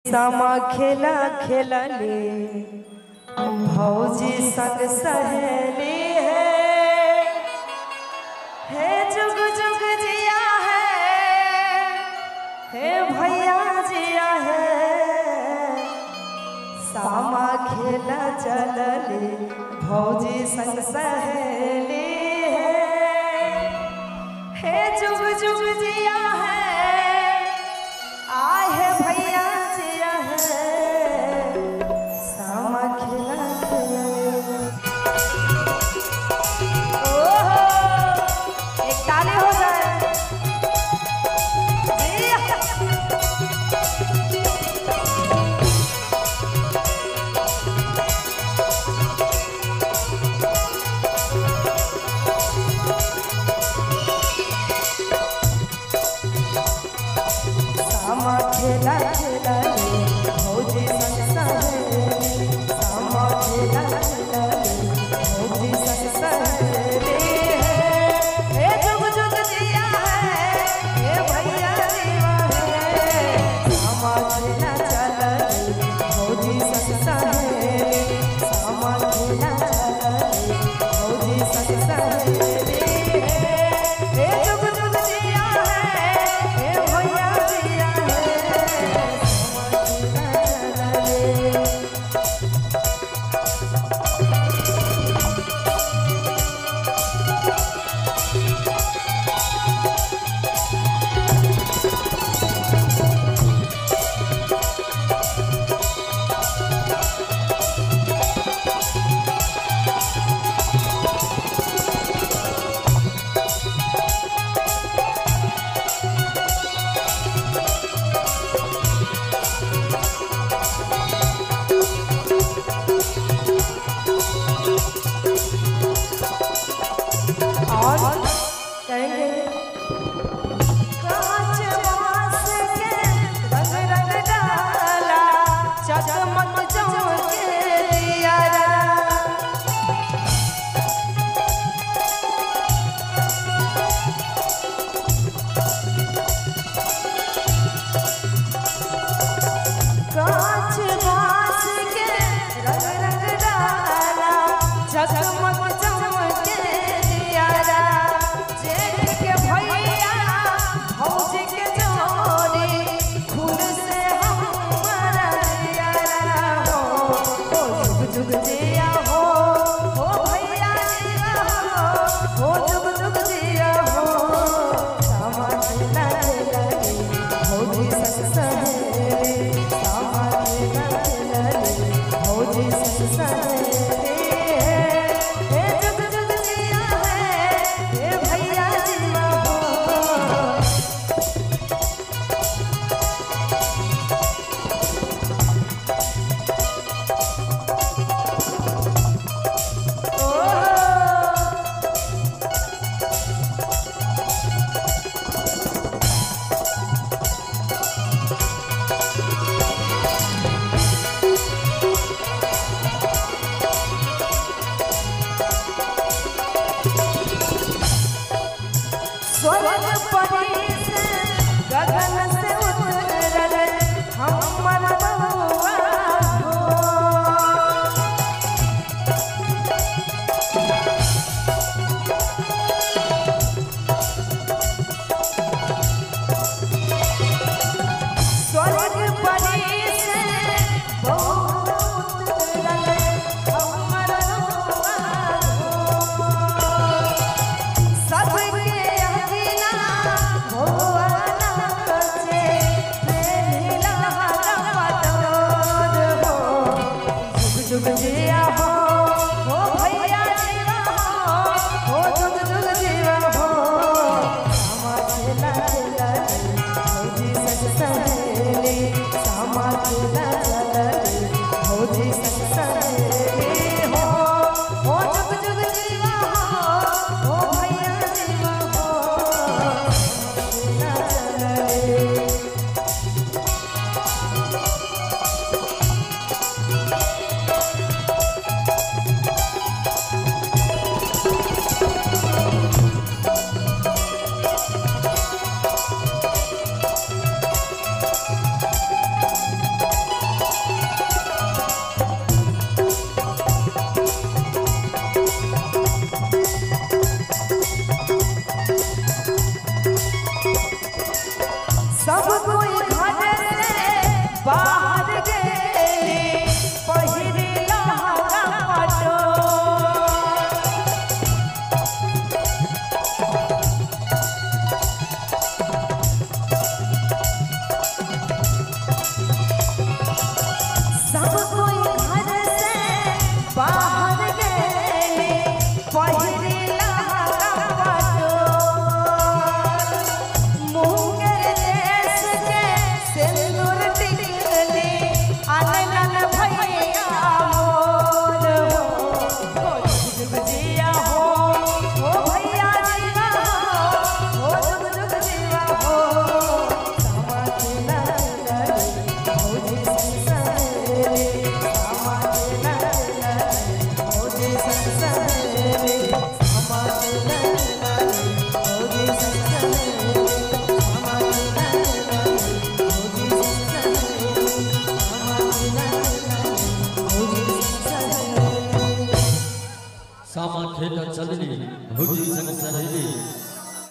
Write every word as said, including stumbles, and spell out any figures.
सामा खेला खेलले भौजी संग सहेली है, हे जुग जुग जिया है, हे भैया जिया है। सामा खेला चलले भौजी संग सहेली है, हे जुग जुग जिया है, आए है भैया जिया है। सामा खेला ओहो एक ताली हो जाए। बाहर गेली पहिरी लहंगा पटो सब कोई घर से बाहर गेली पहिरी लहंगा पटो मुंगेर देश के सिंदूर टिकली अनलन भैया मोर हो हो जुग जिया हो हो भैया जीवा हो हो जुग जुग जीवा हो समाज ललई भौजी संसारे समाज ललई भौजी संसारे समाज ललई भौजी संसारे समाज ललई भौजी संसारे सामा खेत चलनी भौजी संग सहेली